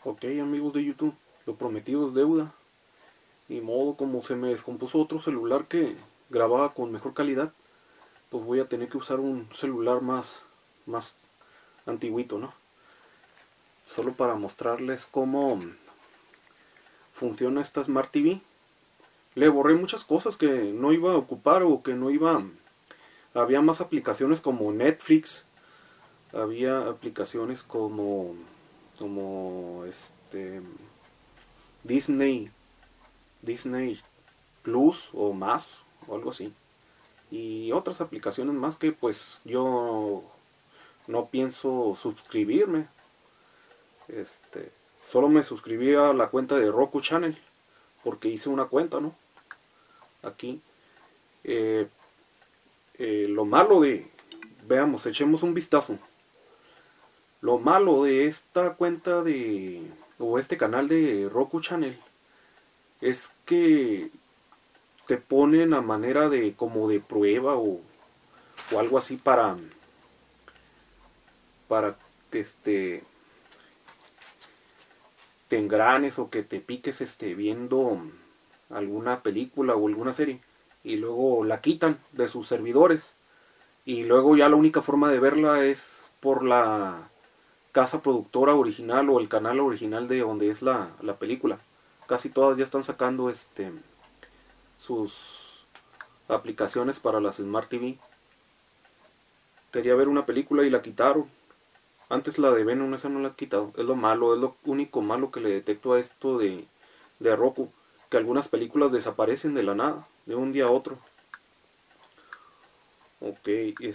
Ok, amigos de YouTube, lo prometido es deuda. Ni modo, como se me descompuso otro celular que grababa con mejor calidad, pues voy a tener que usar un celular más antiguito, ¿no? Solo para mostrarles cómo funciona esta Smart TV. Le borré muchas cosas que no iba a ocupar o que no iba. Había más aplicaciones como Netflix, había aplicaciones como Disney, Disney Plus o más, o algo así. Y otras aplicaciones más que pues yo no pienso suscribirme. Este, Solo me suscribí a la cuenta de Roku Channel porque hice una cuenta, ¿no? Aquí. Eh, lo malo de, veamos, echemos un vistazo. Lo malo de esta cuenta o este canal de Roku Channel es que te ponen a manera de como de prueba o algo así para que te engranes o que te piques viendo alguna película o alguna serie y luego la quitan de sus servidores y luego ya la única forma de verla es por la casa productora original o el canal original de donde es la película. Casi todas ya están sacando sus aplicaciones para las Smart TV. Quería ver una película y la quitaron. Antes la de Venom, esa no la he quitado. Es lo malo, es lo único malo que le detecto a esto de Roku. Que algunas películas desaparecen de la nada, de un día a otro. Ok,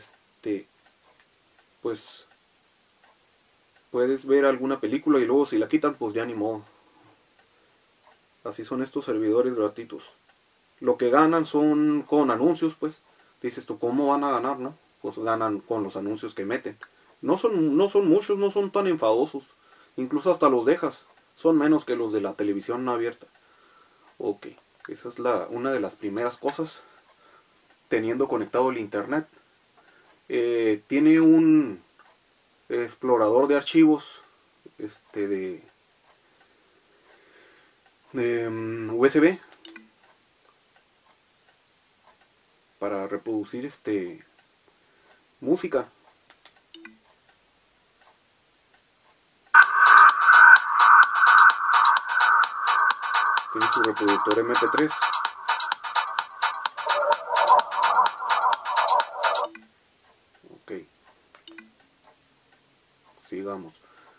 pues puedes ver alguna película y luego si la quitan, pues ya ni modo. Así son estos servidores gratuitos. Lo que ganan son con anuncios, pues. Dices tú, ¿cómo van a ganar, no? Pues ganan con los anuncios que meten. No son muchos, no son tan enfadosos. Incluso hasta los dejas. Son menos que los de la televisión no abierta. Ok, esa es una de las primeras cosas. Teniendo conectado el internet. Tiene un explorador de archivos de USB para reproducir música. Tiene su reproductor MP3. Ok, sigamos.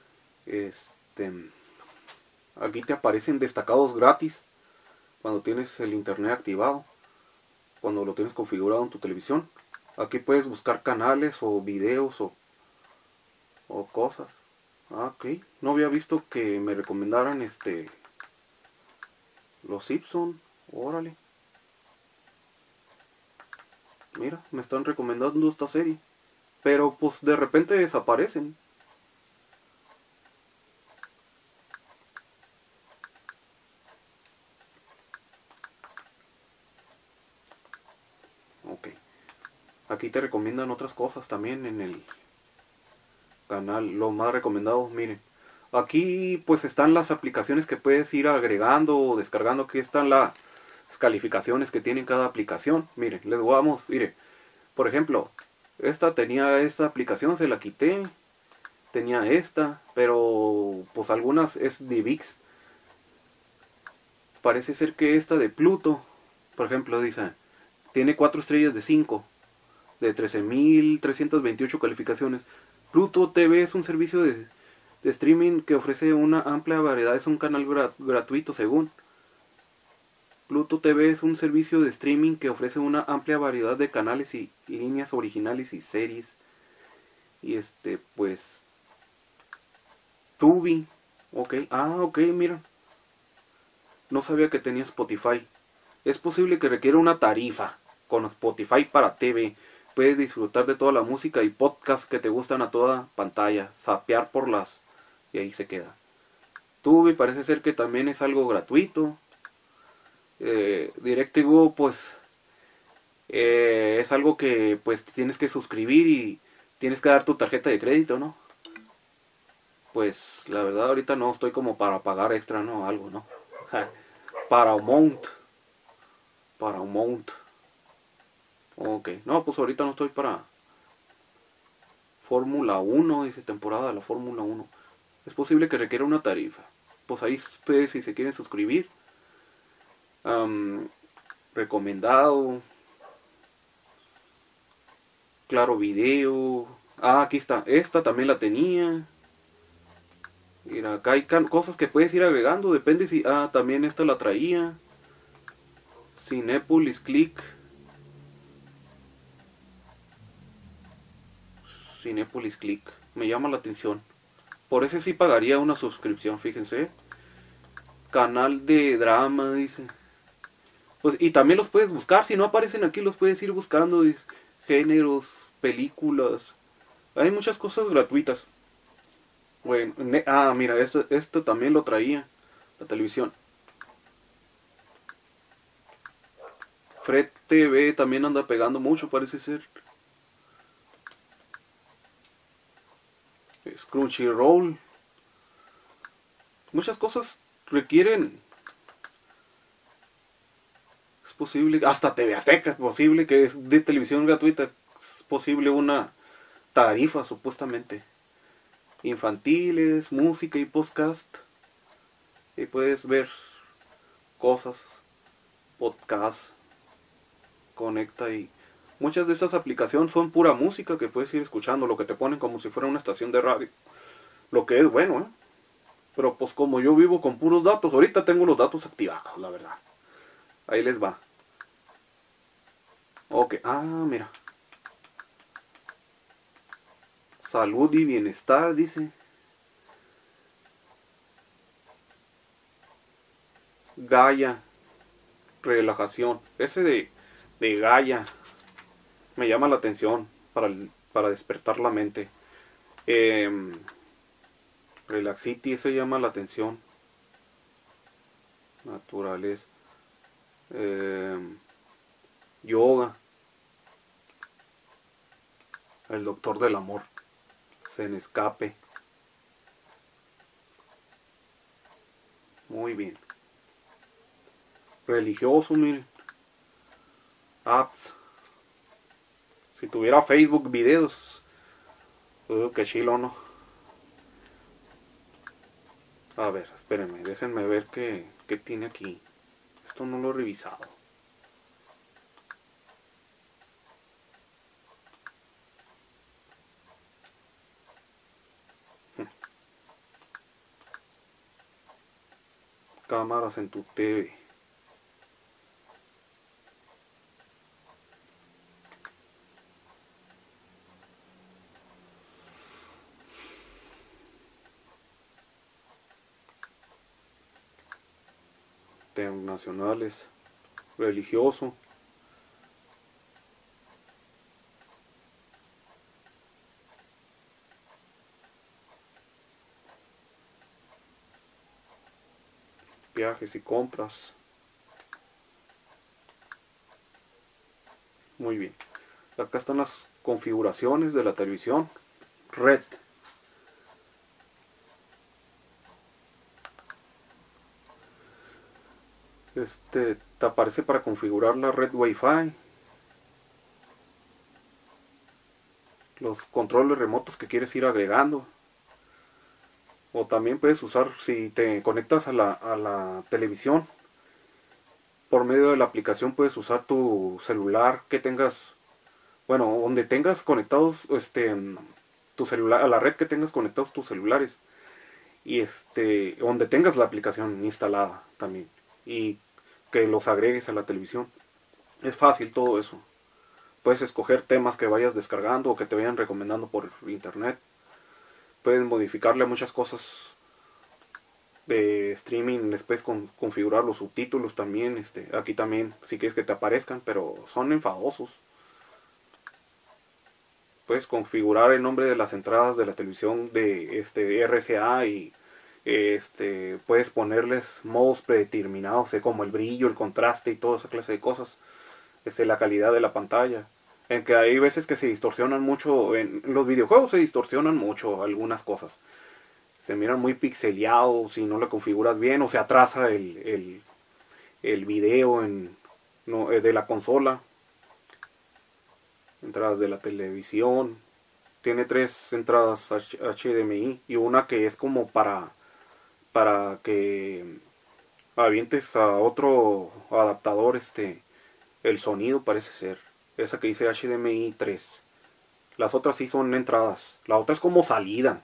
Aquí te aparecen destacados gratis cuando tienes el internet activado, cuando lo tienes configurado en tu televisión. Aquí puedes buscar canales o videos o cosas. Ok, no había visto que me recomendaran Los Simpson. Órale, mira, me están recomendando esta serie. Pero pues de repente desaparecen. Ok, aquí te recomiendan otras cosas también en el canal. Lo más recomendado, miren. Aquí pues están las aplicaciones que puedes ir agregando o descargando. Aquí están las calificaciones que tiene cada aplicación. Miren, les vamos, miren. Por ejemplo, tenía esta aplicación, se la quité. Tenía esta, pero pues algunas es de VIX. Parece ser que esta de Pluto, por ejemplo, dice, tiene 4 estrellas de 5, de 13.328 calificaciones. Pluto TV es un servicio de streaming que ofrece una amplia variedad, es un canal gratuito según. Pluto TV es un servicio de streaming que ofrece una amplia variedad de canales y líneas originales y series. Y pues Tubi, ok, ok, mira, no sabía que tenía Spotify. Es posible que requiera una tarifa con Spotify para TV. Puedes disfrutar de toda la música y podcasts que te gustan a toda pantalla, zapear por las y ahí se queda. Tubi parece ser que también es algo gratuito. DirecTV pues es algo que pues tienes que suscribir y tienes que dar tu tarjeta de crédito, ¿no? pues la verdad ahorita no estoy como para pagar extra, ¿no? Algo, ¿no? Paramount. Paramount. Ok, no, pues ahorita no estoy para Fórmula 1, dice temporada de la Fórmula 1. Es posible que requiera una tarifa. Pues ahí ustedes si se quieren suscribir. Recomendado. Claro video. Ah, aquí está. Esta también la tenía. Mira, acá hay cosas que puedes ir agregando. Depende si... Ah, también esta la traía. Cinépolis Click. Cinépolis Click. Me llama la atención. Por ese sí pagaría una suscripción, fíjense. Canal de drama, dice. Pues, y también los puedes buscar. Si no aparecen aquí, los puedes ir buscando. Dice, géneros, películas. Hay muchas cosas gratuitas. Bueno, mira, esto también lo traía. La televisión. Fred TV también anda pegando mucho, parece ser. Crunchyroll. Muchas cosas requieren. Es posible, hasta TV Azteca, posible que es de televisión gratuita. Es posible una tarifa, supuestamente. Infantiles, música y podcast. Y puedes ver cosas, podcast, conecta y muchas de estas aplicaciones son pura música que puedes ir escuchando, lo que te ponen como si fuera una estación de radio. Lo que es bueno, ¿eh? Pero pues como yo vivo con puros datos, ahorita tengo los datos activados, la verdad. Ahí les va. Ok, mira. Salud y bienestar, dice. Gaia. Relajación. Ese de Gaia me llama la atención para despertar la mente. Relaxity, ese llama la atención. Naturaleza. Yoga. El doctor del amor. Zen Escape. Muy bien. Religioso, miren. Apps. Si tuviera Facebook videos. Qué chilo, ¿no? A ver, espérenme, déjenme ver qué tiene aquí. Esto no lo he revisado. Cámaras en tu TV. Nacionales. Religioso. Viajes y compras. Muy bien. Acá están las configuraciones de la televisión. Red. Te aparece para configurar la red Wi-Fi. Los controles remotos que quieres ir agregando. O también puedes usar, si te conectas a la televisión, por medio de la aplicación puedes usar tu celular que tengas, bueno, donde tengas conectados tu celular, a la red que tengas conectados tus celulares. Y donde tengas la aplicación instalada también. Y que los agregues a la televisión. Es fácil todo eso. Puedes escoger temas que vayas descargando o que te vayan recomendando por internet. Puedes modificarle muchas cosas de streaming. Les puedes configurar los subtítulos también. Aquí también, si quieres que te aparezcan, pero son enfadosos. Puedes configurar el nombre de las entradas de la televisión de RCA y puedes ponerles modos predeterminados, como el brillo, el contraste y toda esa clase de cosas. La calidad de la pantalla. En que hay veces que se distorsionan mucho, en los videojuegos se distorsionan mucho algunas cosas. se miran muy pixeleados si no lo configuras bien, o se atrasa el video de la consola, entradas de la televisión. Tiene 3 entradas HDMI y una que es como para que avientes a otro adaptador el sonido, parece ser. Esa que dice HDMI 3. Las otras sí son entradas. La otra es como salida.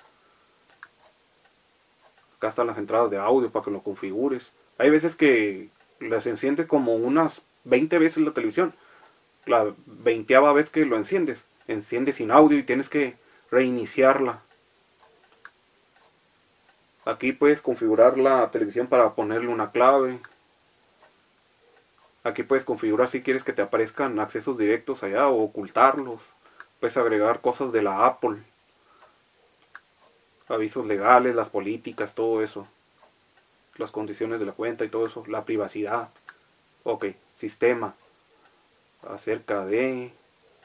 Acá están las entradas de audio para que lo configures. Hay veces que las enciendes como unas 20 veces la televisión. La 20ª vez que lo enciendes sin audio y tienes que reiniciarla. Aquí puedes configurar la televisión para ponerle una clave. Aquí puedes configurar si quieres que te aparezcan accesos directos allá o ocultarlos. Puedes agregar cosas de la Apple. Avisos legales, las políticas, todo eso. Las condiciones de la cuenta y todo eso. La privacidad. Ok, sistema. Acerca de...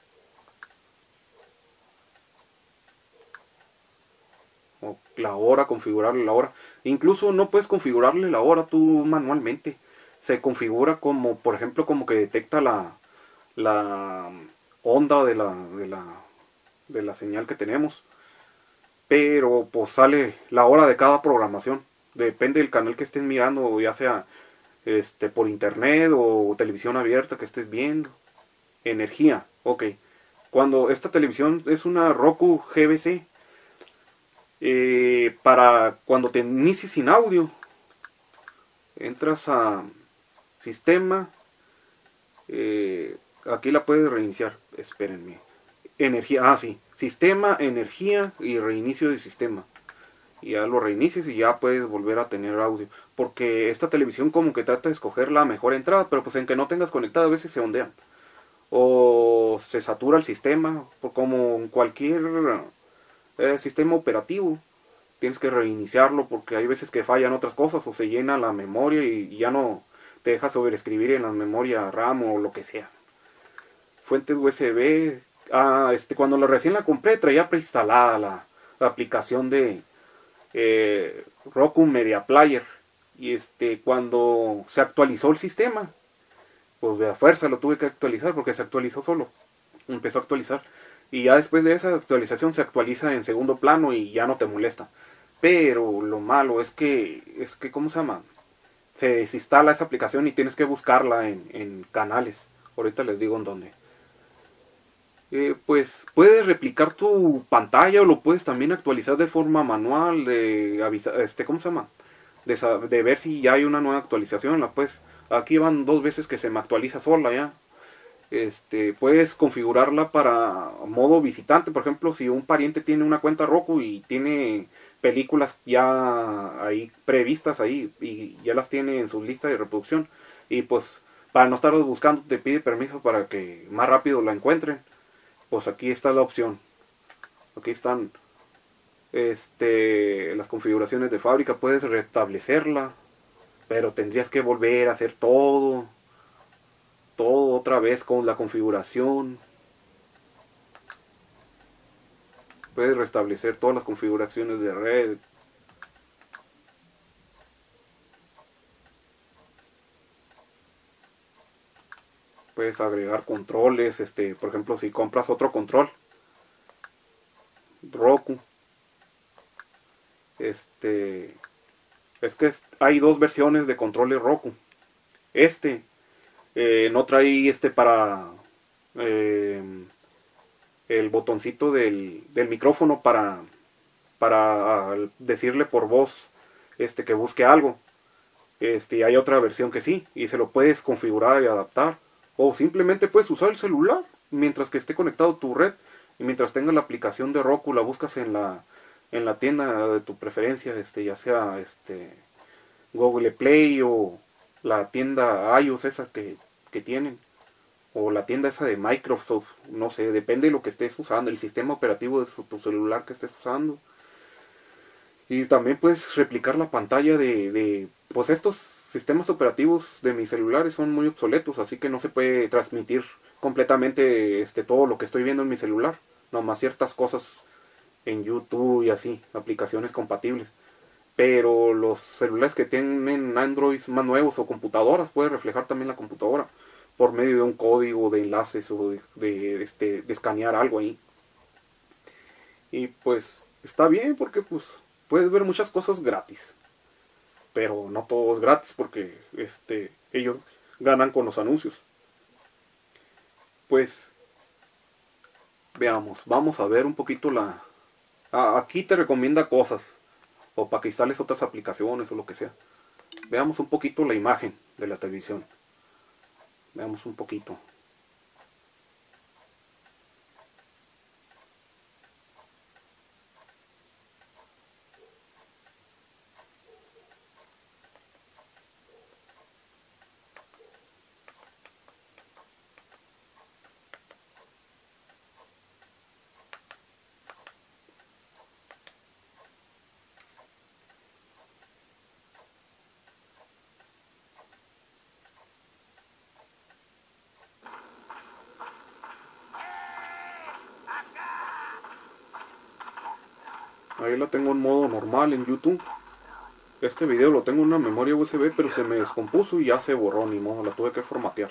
o la hora, configurarle la hora. Incluso no puedes configurarle la hora tú manualmente. Se configura como, por ejemplo, como que detecta la onda de la señal que tenemos. Pero pues sale la hora de cada programación. Depende del canal que estés mirando, ya sea por internet o televisión abierta que estés viendo. Energía, ok. Cuando esta televisión es una Roku GBC, para cuando te inicies sin audio, entras a sistema, aquí la puedes reiniciar, espérenme, energía, sí, sistema, energía y reinicio de sistema, y ya lo reinicies y ya puedes volver a tener audio, porque esta televisión como que trata de escoger la mejor entrada, pero pues en que no tengas conectado a veces se ondean, o se satura el sistema, como en cualquier sistema operativo. Tienes que reiniciarlo porque hay veces que fallan otras cosas o se llena la memoria y ya no te deja sobreescribir en la memoria RAM o lo que sea. Fuentes USB. Cuando recién la compré traía preinstalada la aplicación de Roku Media Player. Y cuando se actualizó el sistema, pues de a fuerza lo tuve que actualizar porque se actualizó solo. Empezó a actualizar. Y ya después de esa actualización se actualiza en segundo plano y ya no te molesta. Pero lo malo es que ¿cómo se llama? Se desinstala esa aplicación y tienes que buscarla en canales. Ahorita les digo en dónde. Pues puedes replicar tu pantalla o lo puedes también actualizar de forma manual, de avisar, ¿cómo se llama? De ver si ya hay una nueva actualización. Aquí van 2 veces que se me actualiza sola ya. Puedes configurarla para modo visitante. Por ejemplo, si un pariente tiene una cuenta Roku y tiene películas ya ahí previstas ahí y ya las tiene en su lista de reproducción, y pues para no estarlos buscando te pide permiso para que más rápido la encuentren, pues aquí está la opción. Aquí están las configuraciones de fábrica. Puedes restablecerla, pero tendrías que volver a hacer todo otra vez con la configuración. Puedes restablecer todas las configuraciones de red. Puedes agregar controles, por ejemplo, si compras otro control Roku, es que hay 2 versiones de controles Roku. No trae para el botoncito del micrófono para decirle por voz que busque algo. Hay otra versión que sí, y se lo puedes configurar y adaptar, o simplemente puedes usar el celular mientras que esté conectado a tu red, y mientras tengas la aplicación de Roku la buscas en la tienda de tu preferencia, ya sea Google Play o la tienda iOS esa que tienen, o la tienda esa de Microsoft, no sé, depende de lo que estés usando, el sistema operativo de tu celular que estés usando. Y también puedes replicar la pantalla pues estos sistemas operativos de mis celulares son muy obsoletos, así que no se puede transmitir completamente todo lo que estoy viendo en mi celular, nomás ciertas cosas en YouTube y así, aplicaciones compatibles. Pero los celulares que tienen Android más nuevos o computadoras, puede reflejar también la computadora por medio de un código de enlaces o de escanear algo ahí. Y pues está bien porque pues puedes ver muchas cosas gratis. Pero no todo es gratis porque ellos ganan con los anuncios. Pues veamos, vamos a ver un poquito aquí te recomienda cosas o para que instales otras aplicaciones o lo que sea. Veamos un poquito la imagen de la televisión. Veamos un poquito. Ahí la tengo en modo normal en YouTube. Este video lo tengo en una memoria USB, pero se me descompuso y ya se borró, ni modo, la tuve que formatear.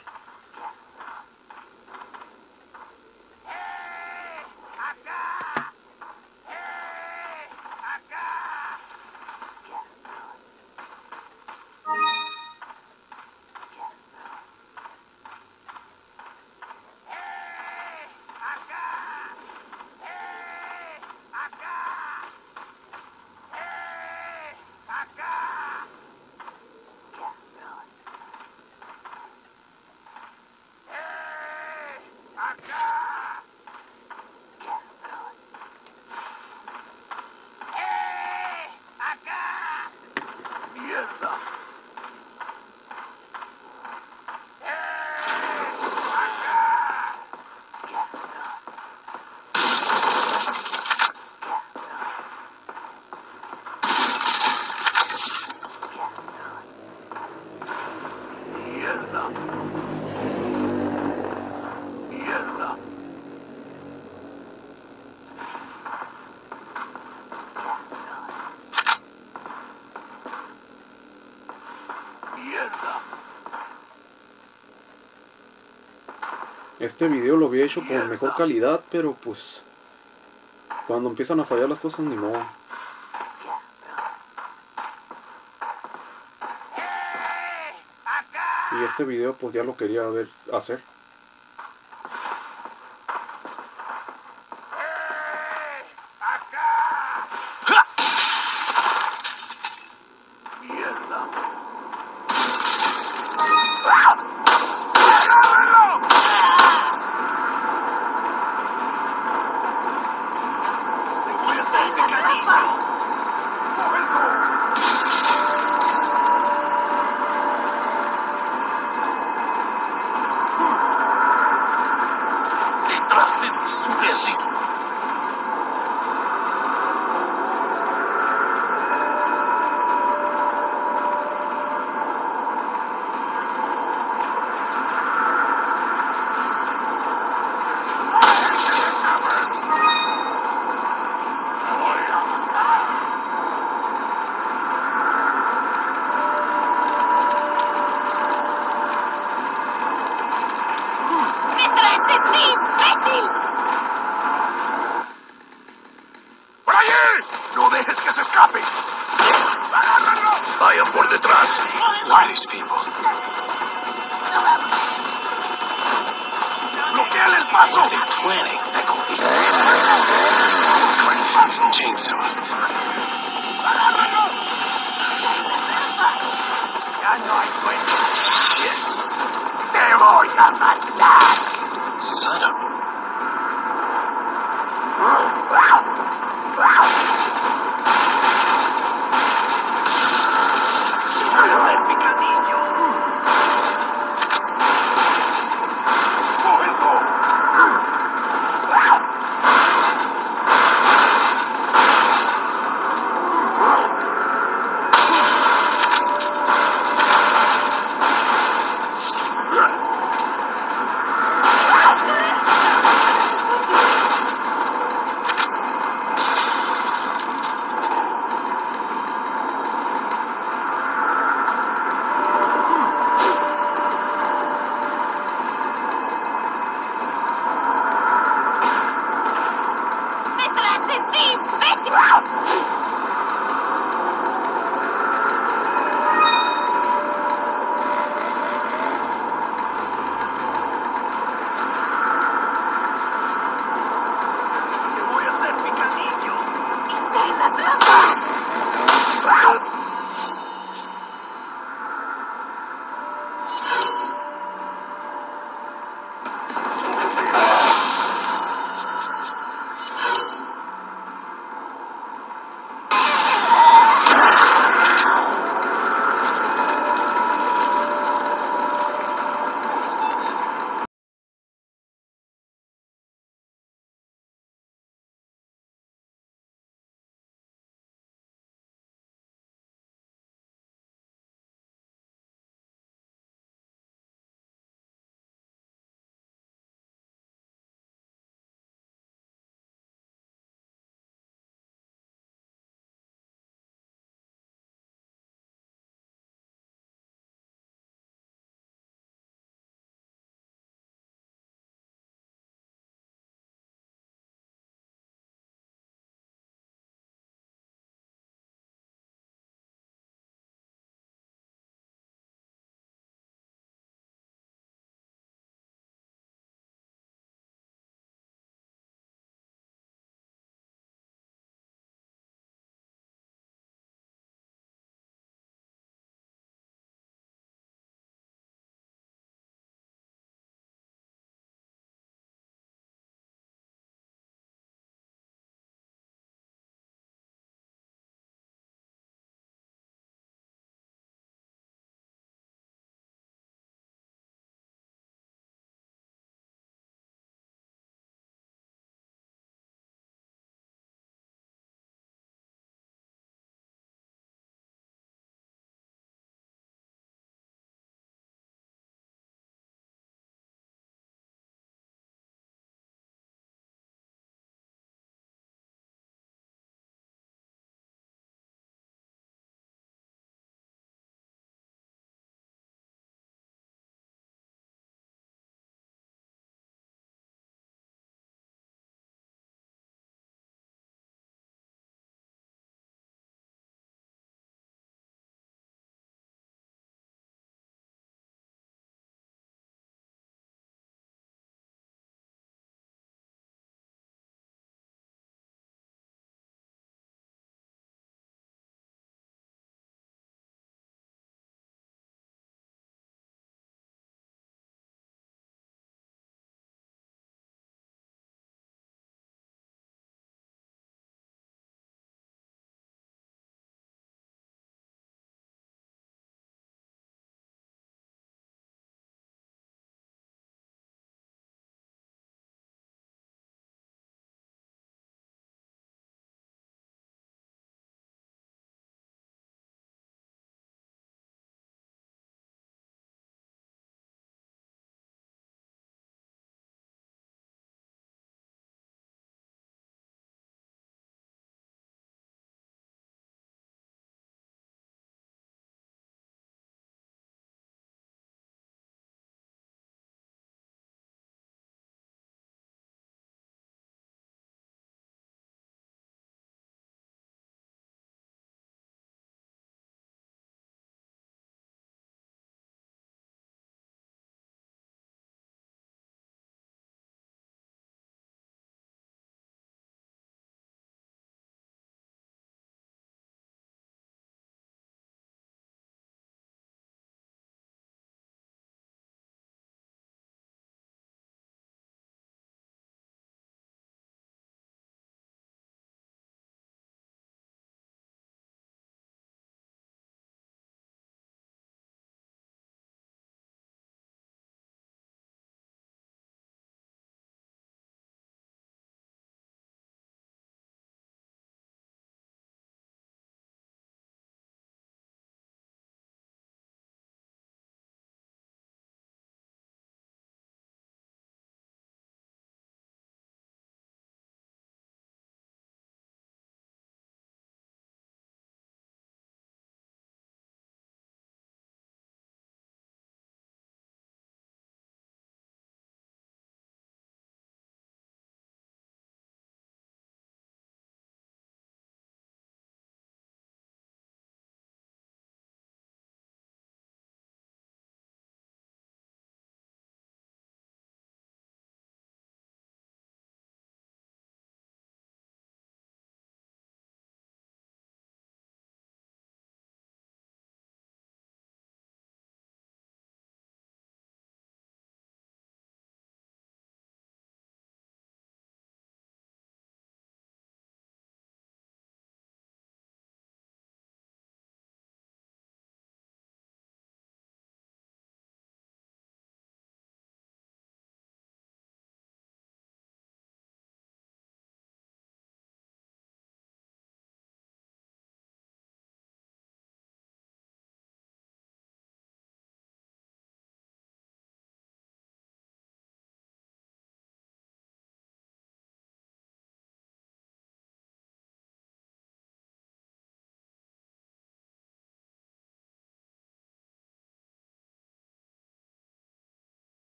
Este video lo había hecho con mejor calidad, pero pues cuando empiezan a fallar las cosas, ni modo. Y este video pues ya lo quería hacer. Vayan por detrás. Who are these people? ¡Bloquean el paso! What are they planning? Chainsaw. Ya no hay suerte. ¡Te voy a matar! Son of a...